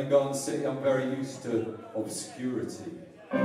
in Garden City, I'm very used to obscurity.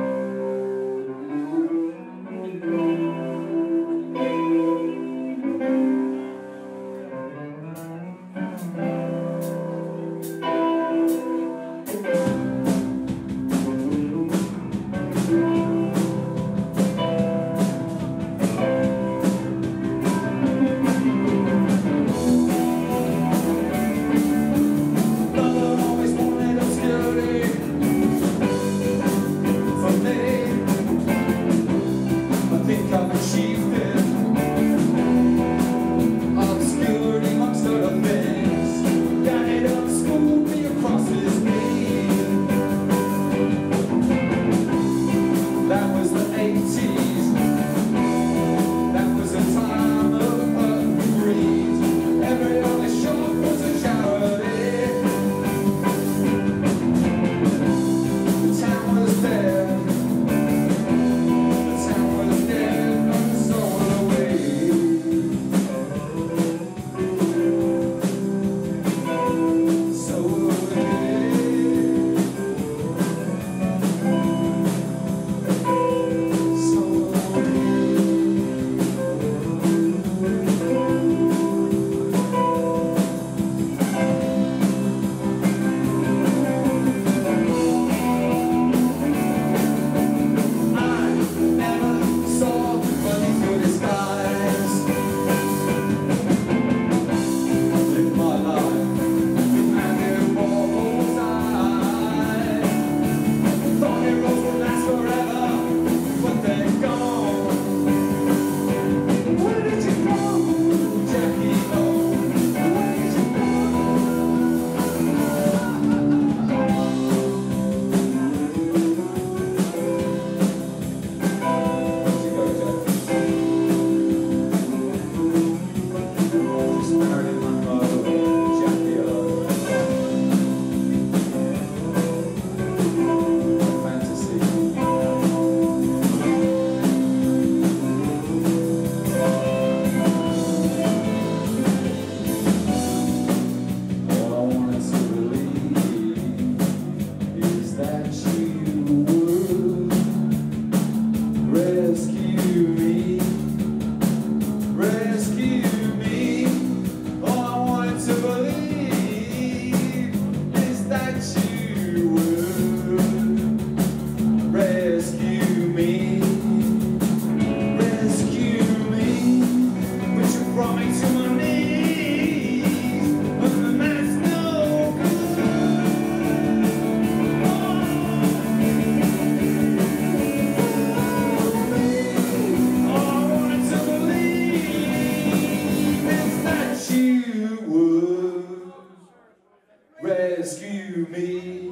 Rescue me,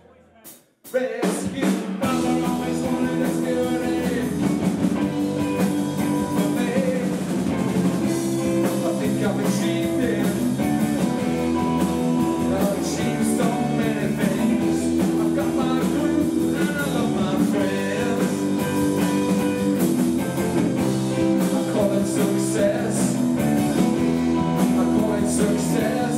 rescue me. Mother always wanted rescuing for me. I think I've achieved it. I've achieved so many things. I've got my group and I love my friends. I call it success. I call it success.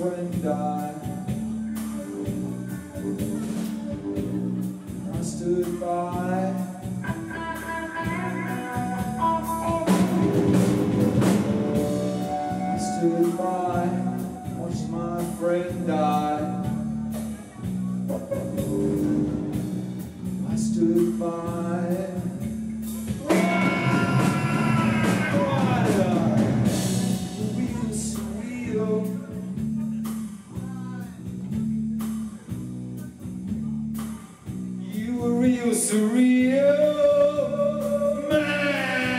friend died, I stood by. I stood by, watched my friend die. I stood by. You were real surreal, man.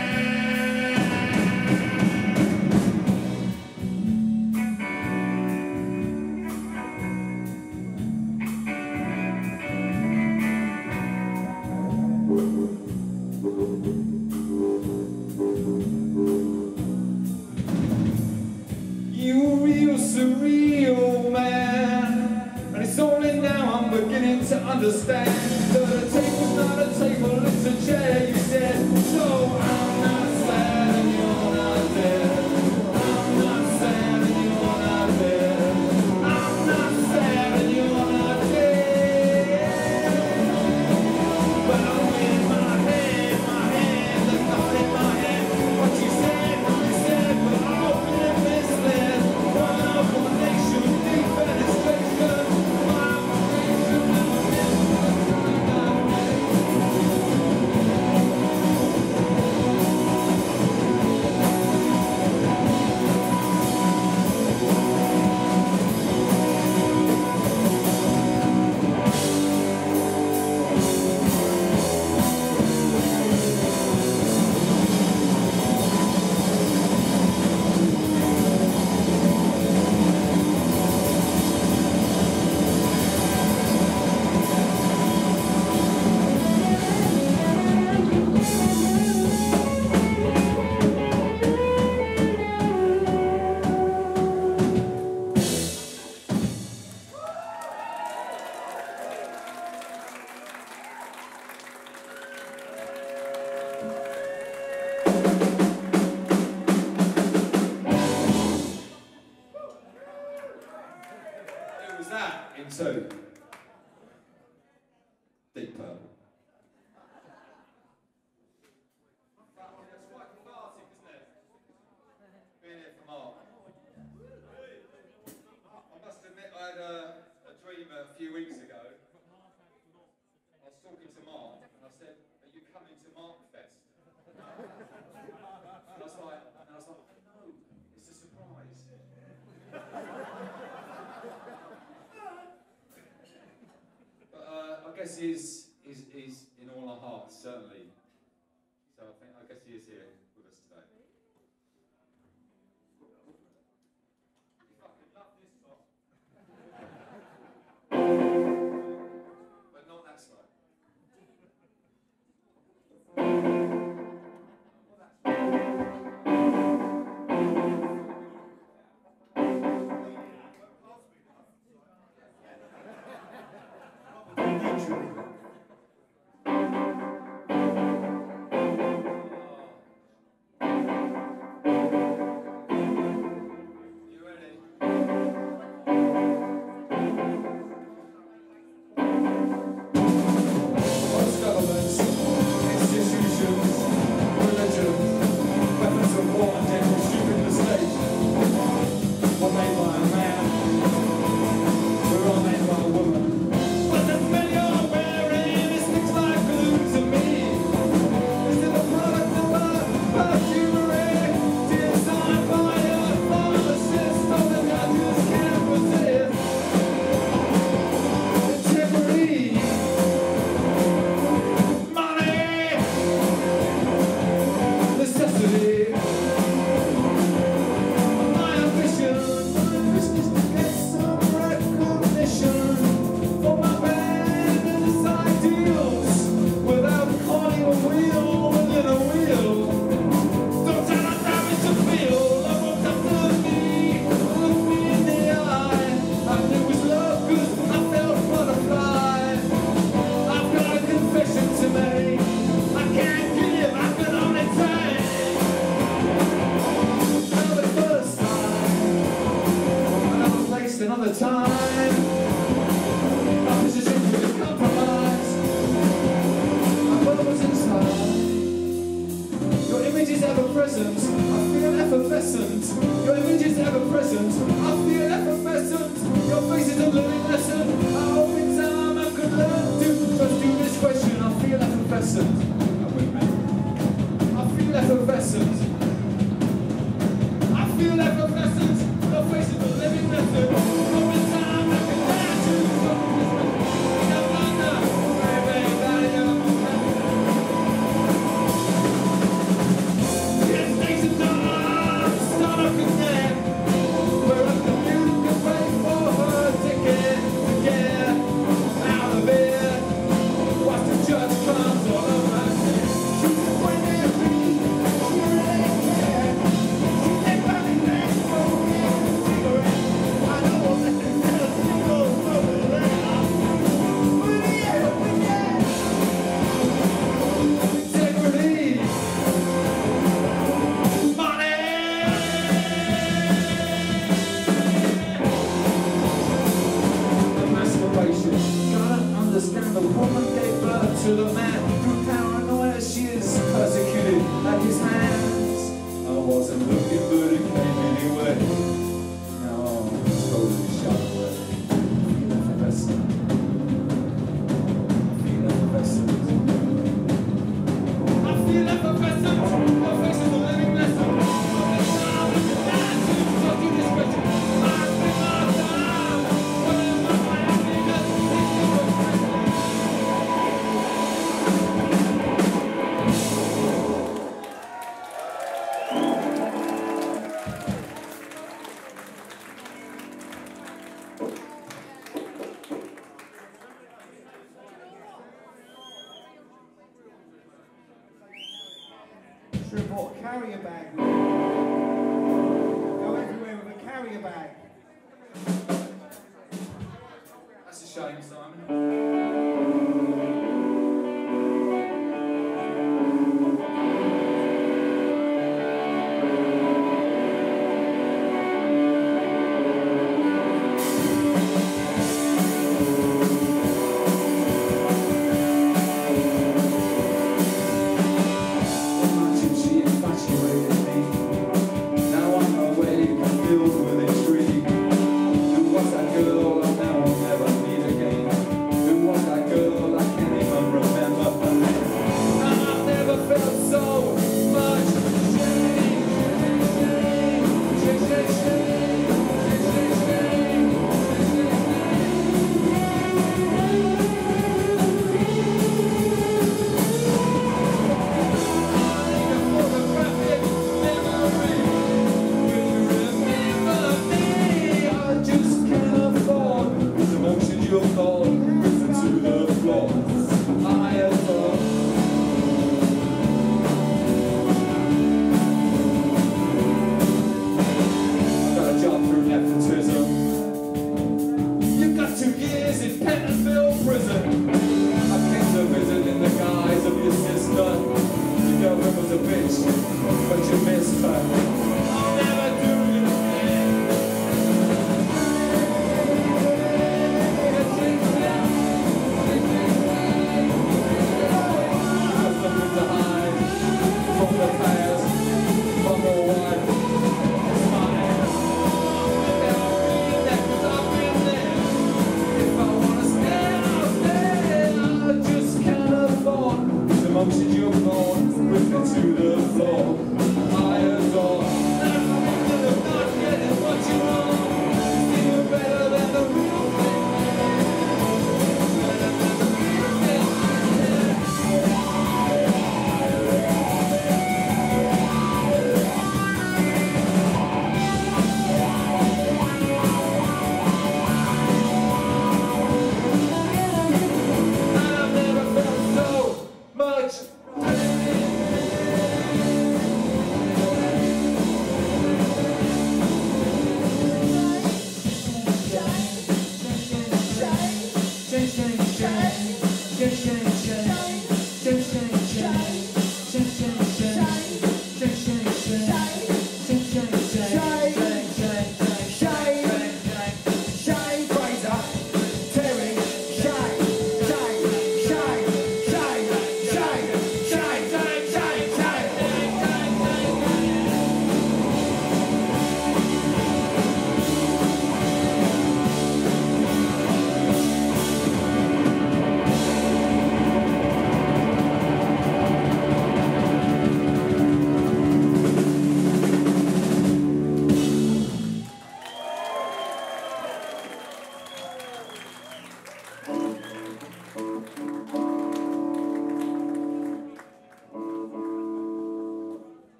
You were real surreal, man. And it's only now I'm beginning to understand that a table's not a table, it's a chair. You said, no, I'm not sad and you're not there. I'm not sad and you're not there. I'm not sad and you're not there. But I'm in my hand, the thought in my head. What you said, but I'll be misled. One nation, deep penetration. Into Deep Purple. That's quite cathartic, isn't it? Being here for Mark. I must admit, I had a dream a few weeks ago. I was talking to Mark and I said, "Are you coming to Mark Fest?" And I was like, "No, it's a surprise." I guess he's in all our hearts, certainly. So I guess he is here with us today. You fucking love this song. But not that song. another time. My position was a compromise. My world was inside. Your image is ever present. I feel effervescent. Your image is ever present. I feel effervescent. Your face is a living lesson. I hope in time I could learn to trust you this question. I feel effervescent. I'm with me. I feel effervescent. I feel effervescent. Your face is a living lesson. Hope in time I could learn to trust you this question. No wonder, baby, that you're understand the woman gave birth to the man. Through paranoia she is persecuted at his hands. I wasn't looking but it came anyway. Now I'm totally shot away. Feel effervescent. Feel effervescent. I feel effervescent. Your face is a living lesson. From the time I can dance to talk to this question. I spend my time putting my happiness into the present. Should have bought a carrier bag with you. Go everywhere with a carrier bag. That's a shame, Simon. Filled with intrigue. Who was that girl I now will never meet again? Who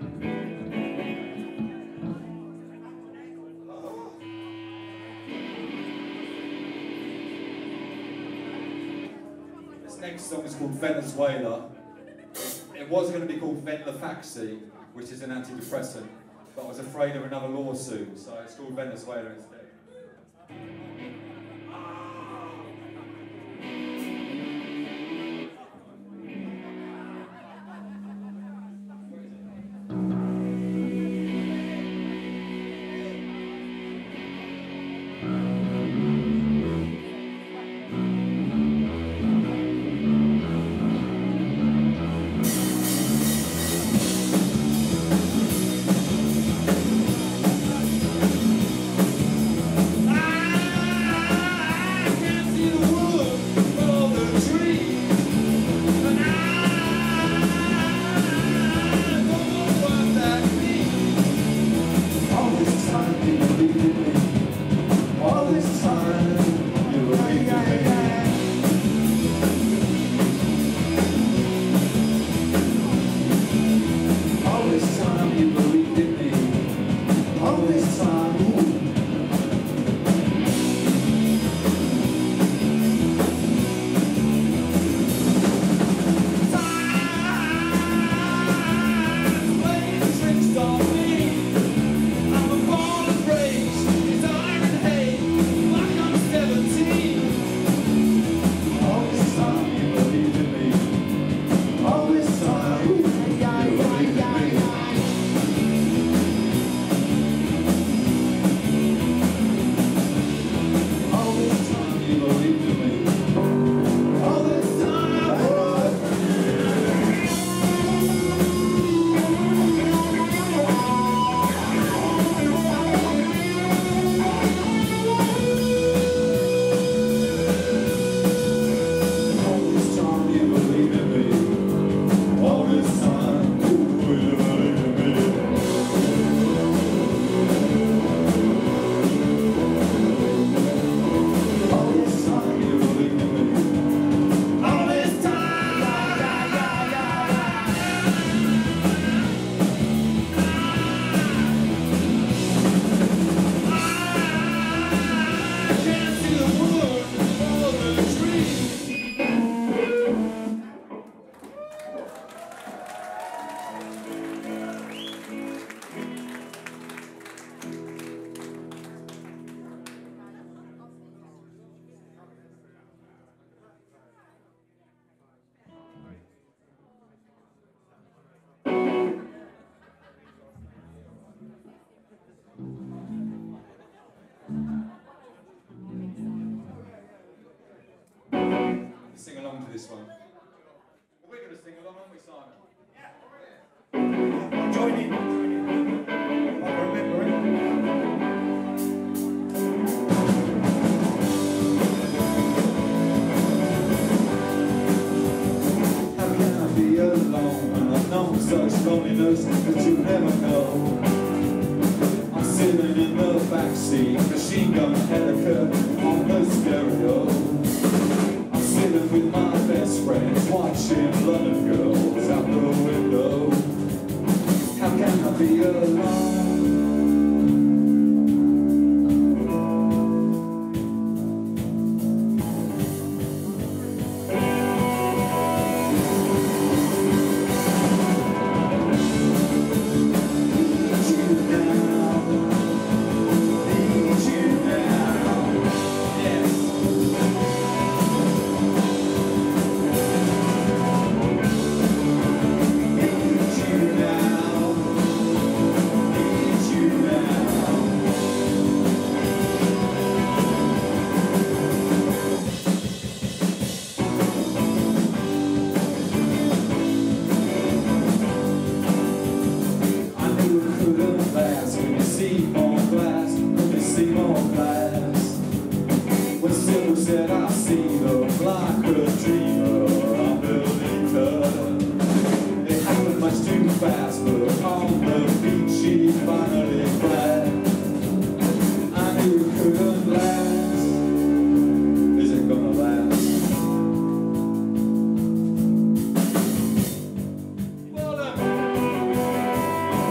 Next song is called Venezuela. It was going to be called Venlafaxine, which is an antidepressant, but I was afraid of another lawsuit, so it's called Venezuela instead. Sing along to this one. We're going to sing along, aren't we, Simon? Yeah. Join in. I remember it. How can I be alone when I've known such loneliness that you never know? I'm sitting in the backseat, machine gun helicopter on the stereo. Sitting with my best friends, watching London girls out the window. How can I be alone? Said I see look like a dreamer, I believe her. It happened much too fast, but on the beach she finally crashed. I knew it couldn't last. Is it gonna last? Well,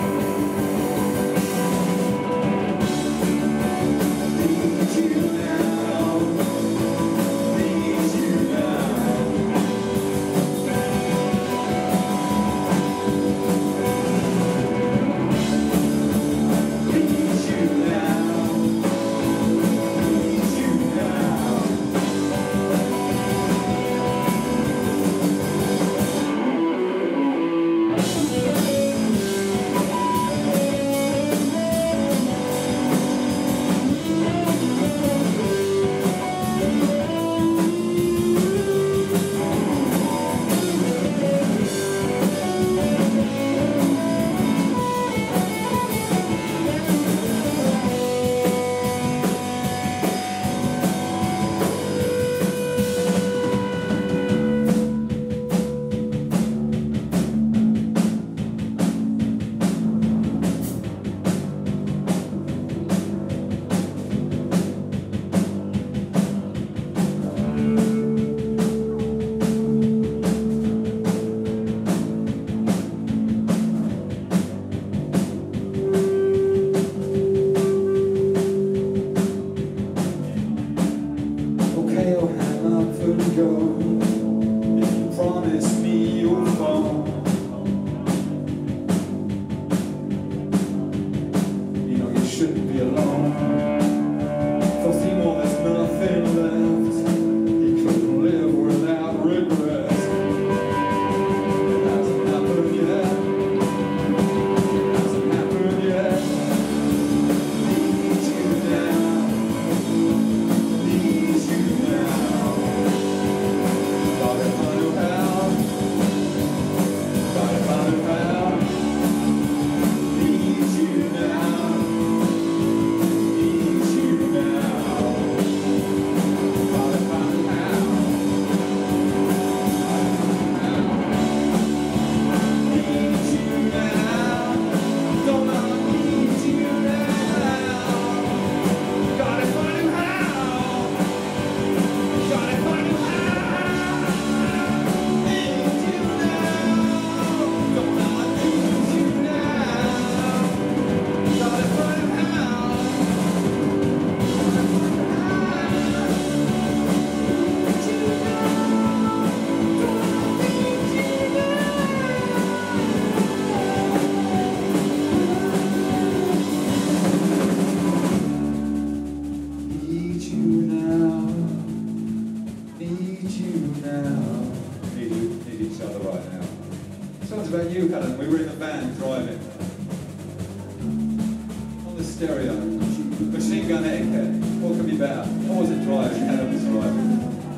stereo. Machine Gun Etiquette. What could be better? I wasn't driving, Adam was driving.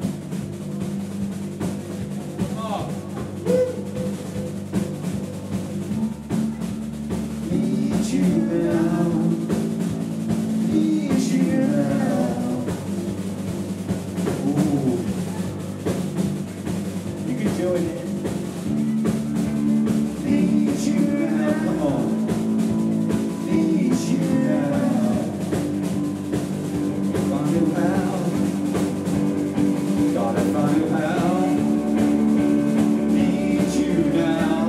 Oh. Need you now. Need you now. Ooh. You can join in. Need you now. Come on. Need you now. Find you how. Gotta find you how. Need you now.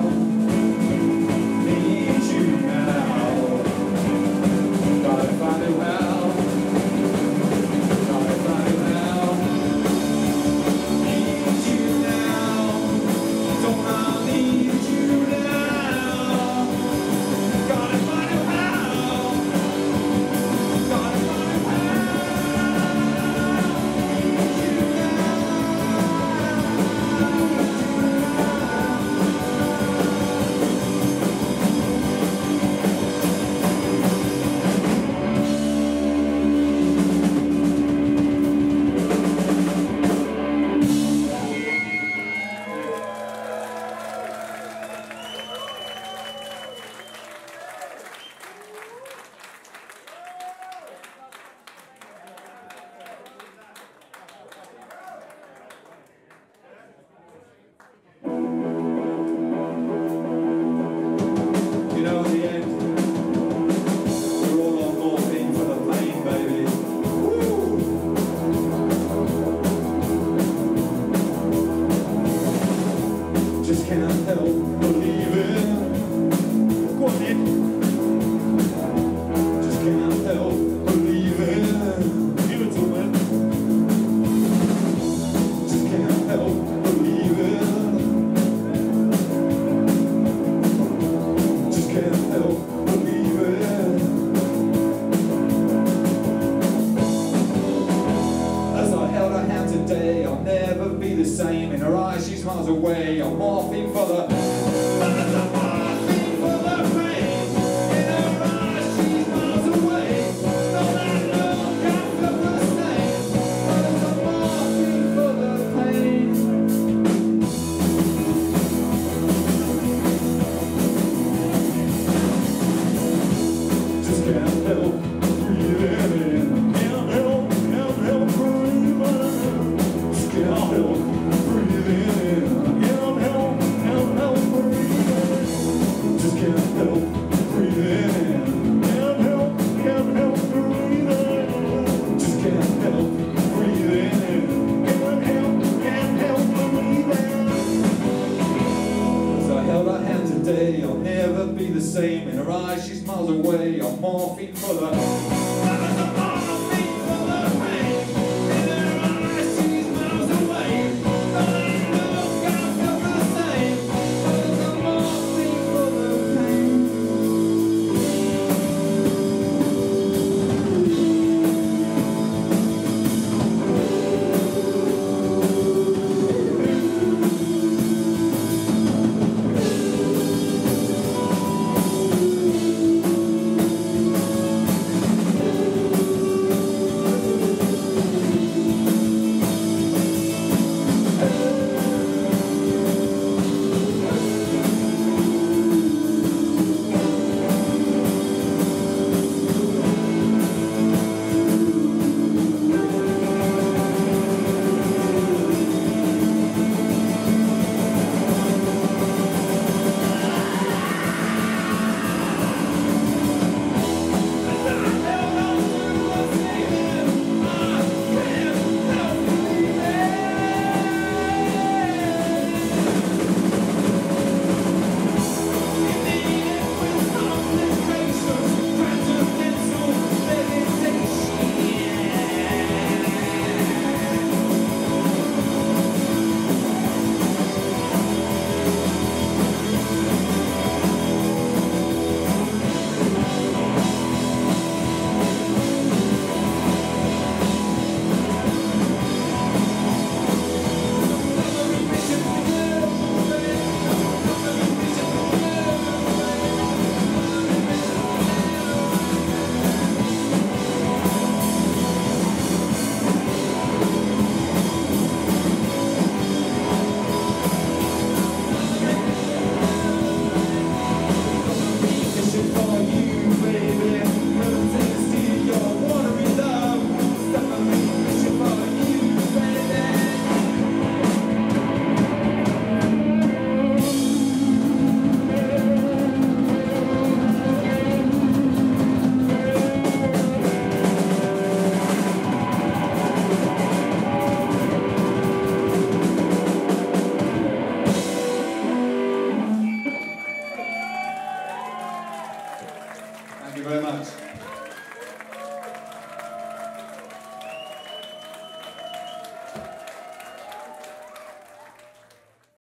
Need you now. Gotta find you how. Gotta find you how. Need you now. Don't I need you now? Gotta find you how. Gotta find you how. Need you now. You know, in the end, we're all on morphine for the pain, baby. Woo! Just can't help believing. Go on, Nick. Just can't help believing. Give it to me. Just can't help believing. Just can't help believing. As I held her hand today, I'll never be the same. In her eyes, she's miles away. I'm morphine for the. Morphine for the pain. In her eyes, she's miles away. No, that look, I feel the same. But it's a morphine for the pain. Just can't help breathing. Can't help breathing. Just can't help breathing. Can't help breathing. Just can't help breathing. Can't help breathing. Just can't help breathing. Can't help breathing. As I held her hand today, I'll never be the same. In her eyes, she's miles away. I'm morphine for the. Morphine for the pain. In her eyes, she's miles away. No, that look, I feel the same. But it's a morphine for the pain. Thank you very much.